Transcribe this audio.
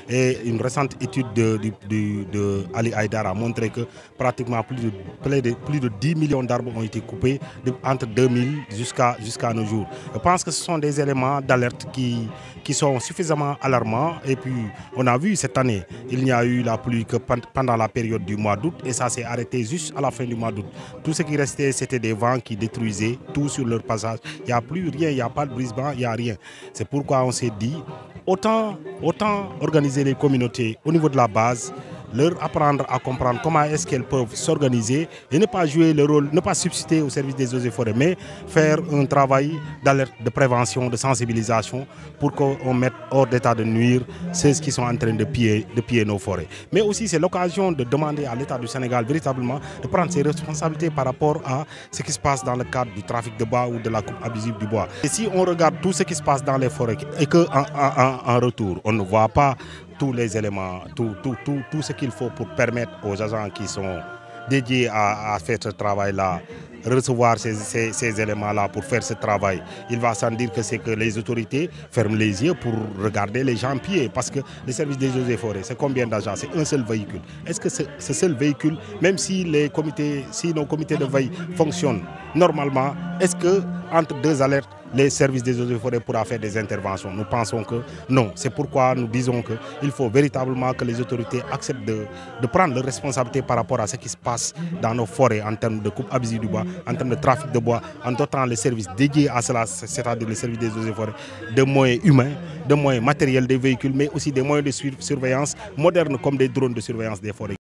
Et une récente étude de Ali Haïdar a montré que pratiquement plus de 10 millions d'arbres ont été coupés entre 2000 jusqu'à nos jours. Je pense que ce sont des éléments d'alerte qui sont suffisamment alarmants. Et puis, on a vu cette année, il n'y a eu la pluie que pendant la période du mois d'août et ça s'est arrêté juste à la fin du mois d'août. Tout ce qui restait, c'était des vents qui détruisaient tout sur leur passage. Il n'y a plus rien, il n'y a pas de brise-vent, il n'y a rien. C'est pourquoi on s'est dit, autant organiser les communautés au niveau de la base, leur apprendre à comprendre comment est-ce qu'elles peuvent s'organiser et ne pas jouer le rôle, ne pas subsister au service des eaux et forêts, mais faire un travail d'alerte, de prévention, de sensibilisation pour qu'on mette hors d'état de nuire ceux qui sont en train de piller nos forêts. Mais aussi c'est l'occasion de demander à l'État du Sénégal véritablement de prendre ses responsabilités par rapport à ce qui se passe dans le cadre du trafic de bois ou de la coupe abusive du bois. Et si on regarde tout ce qui se passe dans les forêts et qu'en retour, on ne voit pas tous les éléments, tout ce qu'il faut pour permettre aux agents qui sont dédiés à faire ce travail-là, recevoir ces éléments-là pour faire ce travail. Il va sans dire que c'est que les autorités ferment les yeux pour regarder les gens piller. Parce que le service des eaux et forêts, c'est combien d'agents? C'est un seul véhicule. Est-ce que ce seul véhicule, même si nos comités de veille fonctionnent normalement, est-ce que entre deux alertes, les services des eaux et forêts pourra faire des interventions? Nous pensons que non. C'est pourquoi nous disons qu'il faut véritablement que les autorités acceptent de prendre leurs responsabilités par rapport à ce qui se passe dans nos forêts en termes de coupe abusive du bois, en termes de trafic de bois, en dotant les services dédiés à cela, c'est-à-dire les services des eaux et forêts, de moyens humains, de moyens matériels des véhicules, mais aussi des moyens de surveillance modernes comme des drones de surveillance des forêts.